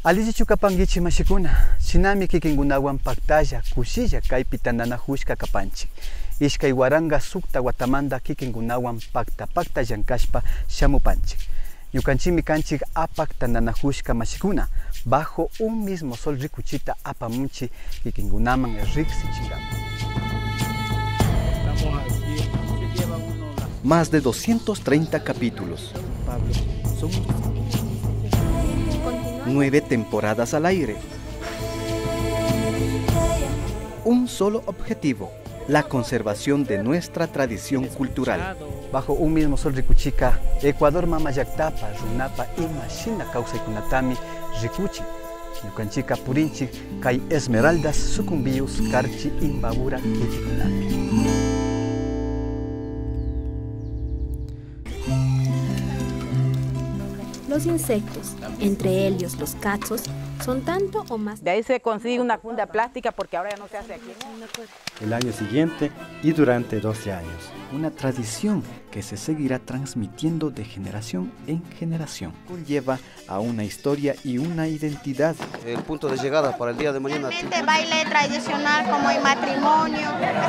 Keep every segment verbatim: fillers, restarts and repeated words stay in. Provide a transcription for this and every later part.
Alici chukapangichi mashikuna, shinami kikingunawan paktalla, kushilla kaypi tandanajushka kapanchik. Ishkay waranga sukta watamanda kikingunawan pakta pakta llankashpa shamupanchik. Ñukanchimi kanchik apak tandanajushka mashikuna, bajo un mismo sol rikuchita apamunchi kikingunaman riqsichinkapa. Más de doscientos treinta capítulos. Nueve temporadas al aire. Un solo objetivo, la conservación de nuestra tradición cultural. Bajo un mismo sol rikuchika, Ecuador mama llaktapa, runapa ima shina kawsaykunatami rikuchi. Ñukanchika purinchik kay esmeraldas sucumbius karchi imbabura kikikunami. Los insectos, entre ellos los cachos, son tanto o más. De ahí se consigue una funda plástica porque ahora ya no se hace aquí. El año siguiente y durante doce años. Una tradición que se seguirá transmitiendo de generación en generación. Lleva a una historia y una identidad. El punto de llegada para el día de mañana. Este baile tradicional como el matrimonio.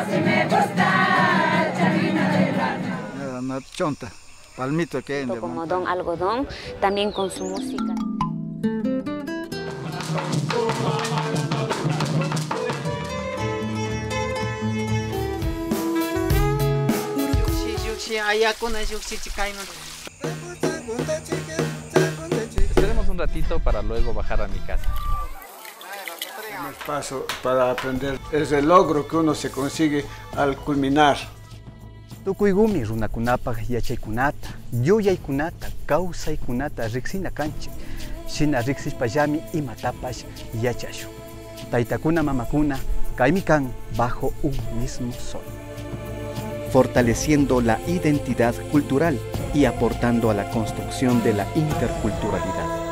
Una chonta. Palmito que hay como Don Algodón, también con su música. Esperemos un ratito para luego bajar a mi casa. El paso para aprender es el logro que uno se consigue al culminar. Tukuygumi runakunapak yachaykunata, yuyaykunata, kawsaykunata riqsina kanchik. Shina riqsispallami imatapash yachashu. Taytakuna mamakuna kaymi kan bajo un mismo sol. Fortaleciendo la identidad cultural y aportando a la construcción de la interculturalidad.